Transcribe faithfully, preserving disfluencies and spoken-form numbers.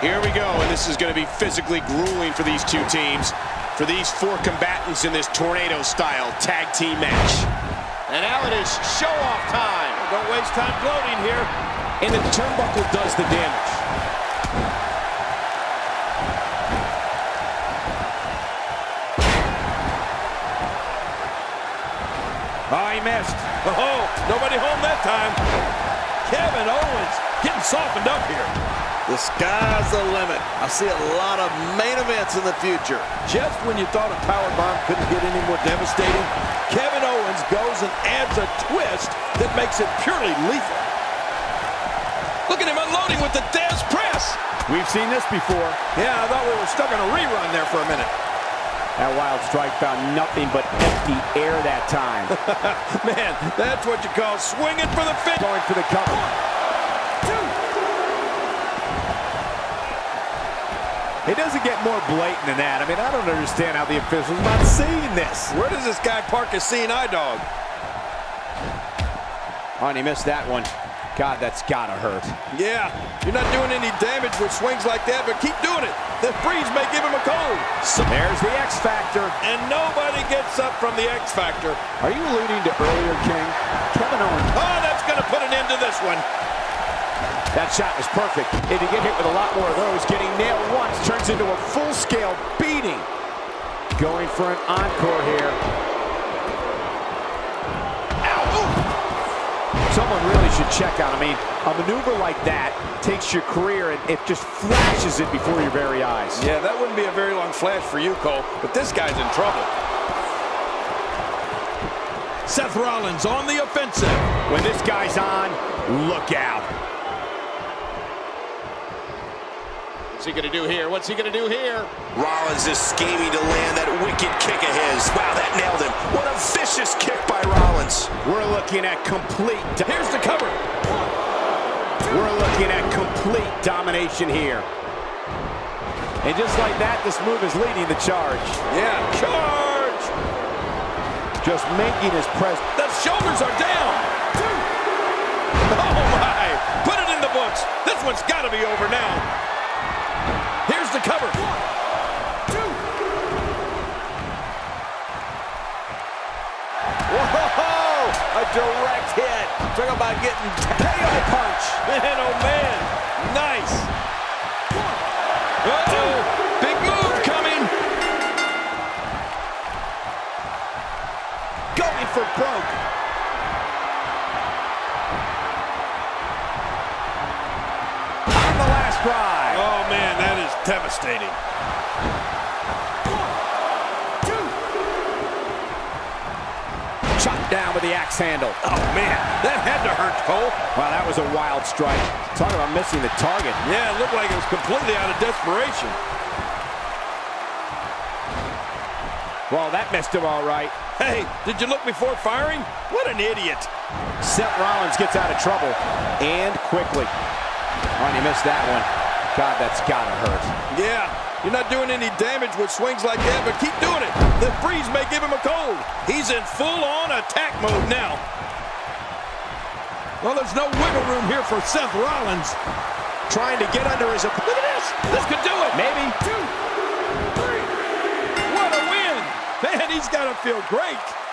Here we go, and this is going to be physically grueling for these two teams, for these four combatants in this tornado-style tag team match. And now it is show-off time. Don't waste time gloating here. And the turnbuckle does the damage. Oh, he missed. Oh, nobody home that time. Kevin Owens getting softened up here. The sky's the limit. I see a lot of main events in the future. Just when you thought a powerbomb couldn't get any more devastating, Kevin Owens goes and adds a twist that makes it purely lethal. Look at him unloading with the Dez press. We've seen this before. Yeah, I thought we were stuck on a rerun there for a minute. That wild strike found nothing but empty air that time. Man, that's what you call swinging for the fence. Going for the cover. It doesn't get more blatant than that. I mean, I don't understand how the official's not seeing this. Where does this guy park his seeing eye dog? Oh, and he missed that one. God, that's gotta hurt. Yeah, you're not doing any damage with swings like that, but keep doing it. The freeze may give him a cold. So there's the X Factor. And nobody gets up from the X Factor. Are you alluding to earlier, King? Kevin Owens. Oh, that's going to put an end to this one. That shot was perfect. If you get hit with a lot more of those, getting nailed once turns into a full-scale beating. Going for an encore here. Someone really should check out. I mean, a maneuver like that takes your career and it just flashes it before your very eyes. Yeah, that wouldn't be a very long flash for you, Cole, but this guy's in trouble. Seth Rollins on the offensive. When this guy's on, look out. What's he going to do here? What's he going to do here? Rollins is scheming to land that wicked kick of his. Wow, that nailed him. What a vicious kick by Rollins. We're looking at complete... Here's the cover. We're looking at complete domination here. And just like that, this move is leading the charge. Yeah, charge! Just making his presence. The shoulders are down. Oh, my. Put it in the books. This one's got to be over now. Here's the cover. One, two. Whoa! A direct hit. Talk about getting K O punch. Man, oh man. Nice. Uh-oh. Big move coming. Going for broke. On the last drive. Oh man, that is devastating. One, two. Chopped down with the axe handle. Oh man, that had to hurt, Cole. Wow, that was a wild strike. Talk about missing the target. Yeah, it looked like it was completely out of desperation. Well, that missed him all right. Hey, did you look before firing? What an idiot. Seth Rollins gets out of trouble, and quickly. Oh, and he missed that one. God, that's gotta hurt. Yeah, you're not doing any damage with swings like that, but keep doing it. The freeze may give him a cold. He's in full-on attack mode now. Well, there's no wiggle room here for Seth Rollins. Trying to get under his... Look at this. This could do it. Maybe. Two, three. What a win. Man, he's got to feel great.